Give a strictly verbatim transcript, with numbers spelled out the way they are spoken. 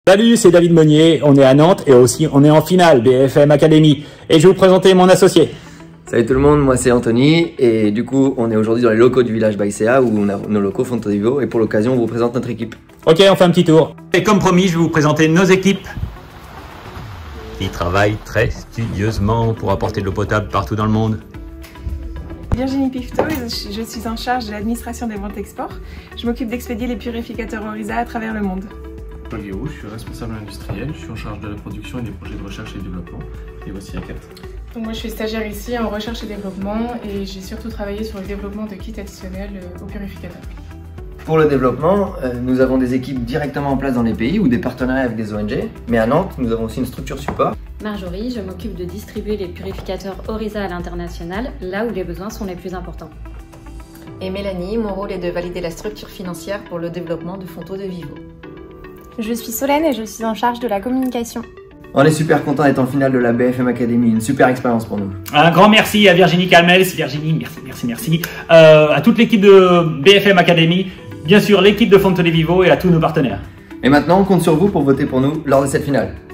Salut, c'est David Monnier, on est à Nantes et aussi on est en finale B F M Academy. Et je vais vous présenter mon associé. Salut tout le monde, moi c'est Anthony et du coup on est aujourd'hui dans les locaux du village Baïséa où on a nos locaux Fonto di Vivo et pour l'occasion on vous présente notre équipe. Ok, on fait un petit tour. Et comme promis, je vais vous présenter nos équipes qui travaillent très studieusement pour apporter de l'eau potable partout dans le monde. Virginie Pifto, je suis en charge de l'administration des ventes export. Je m'occupe d'expédier les purificateurs Orisa à travers le monde. Olivier Roux, je suis responsable industriel, je suis en charge de la production et des projets de recherche et développement. Et voici Akat. Donc moi je suis stagiaire ici en recherche et développement et j'ai surtout travaillé sur le développement de kits additionnels aux purificateurs. Pour le développement, euh, nous avons des équipes directement en place dans les pays ou des partenariats avec des O N G, mais à Nantes, nous avons aussi une structure support. Marjorie, je m'occupe de distribuer les purificateurs Orisa à l'international, là où les besoins sont les plus importants. Et Mélanie, mon rôle est de valider la structure financière pour le développement de Fonto di Vivo. Je suis Solène et je suis en charge de la communication. On est super content d'être en finale de la B F M Academy, une super expérience pour nous. Un grand merci à Virginie Calmels, Virginie, merci, merci, merci, euh, à toute l'équipe de B F M Academy, bien sûr l'équipe de Fonto di Vivo et à tous nos partenaires. Et maintenant on compte sur vous pour voter pour nous lors de cette finale.